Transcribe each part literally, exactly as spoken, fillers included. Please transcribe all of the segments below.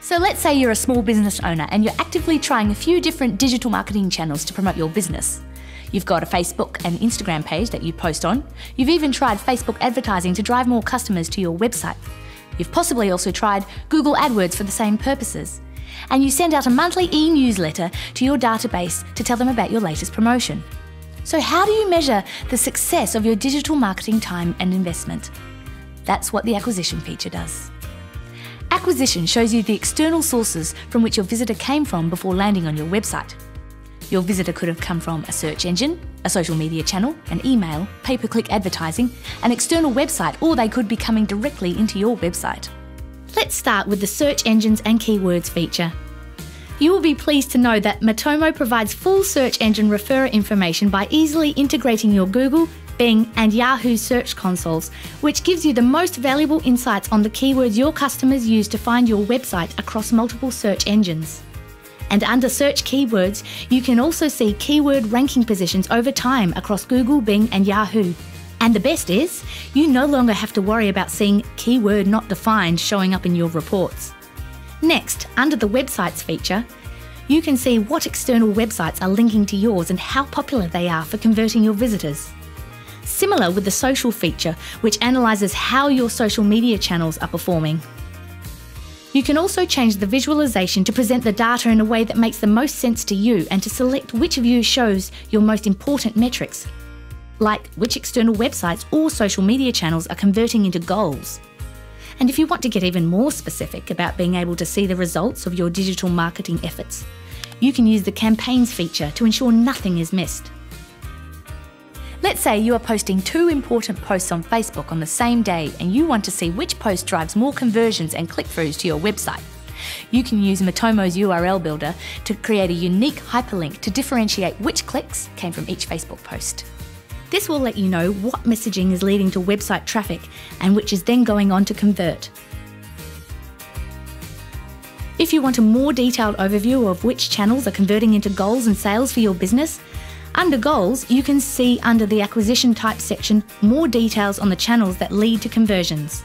So let's say you're a small business owner and you're actively trying a few different digital marketing channels to promote your business. You've got a Facebook and Instagram page that you post on. You've even tried Facebook advertising to drive more customers to your website. You've possibly also tried Google AdWords for the same purposes. And you send out a monthly e-newsletter to your database to tell them about your latest promotion. So how do you measure the success of your digital marketing time and investment? That's what the acquisition feature does. Acquisition shows you the external sources from which your visitor came from before landing on your website. Your visitor could have come from a search engine, a social media channel, an email, pay-per-click advertising, an external website, or they could be coming directly into your website. Let's start with the search engines and keywords feature. You will be pleased to know that Matomo provides full search engine referrer information by easily integrating your Google, Bing and Yahoo search consoles, which gives you the most valuable insights on the keywords your customers use to find your website across multiple search engines. And under search keywords, you can also see keyword ranking positions over time across Google, Bing and Yahoo. And the best is, you no longer have to worry about seeing keyword not defined showing up in your reports. Next, under the websites feature, you can see what external websites are linking to yours and how popular they are for converting your visitors. Similar with the social feature, which analyses how your social media channels are performing. You can also change the visualization to present the data in a way that makes the most sense to you and to select which of you shows your most important metrics, like which external websites or social media channels are converting into goals. And if you want to get even more specific about being able to see the results of your digital marketing efforts, you can use the campaigns feature to ensure nothing is missed. Let's say you are posting two important posts on Facebook on the same day and you want to see which post drives more conversions and click-throughs to your website. You can use Matomo's U R L builder to create a unique hyperlink to differentiate which clicks came from each Facebook post. This will let you know what messaging is leading to website traffic and which is then going on to convert. If you want a more detailed overview of which channels are converting into goals and sales for your business, under Goals, you can see under the Acquisition Type section more details on the channels that lead to conversions.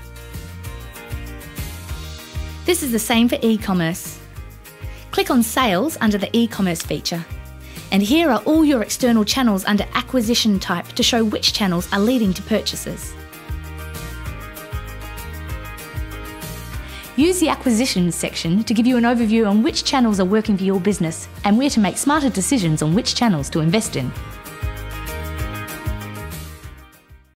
This is the same for e-commerce. Click on Sales under the e-commerce feature. And here are all your external channels under Acquisition Type to show which channels are leading to purchases. Use the Acquisitions section to give you an overview on which channels are working for your business and where to make smarter decisions on which channels to invest in.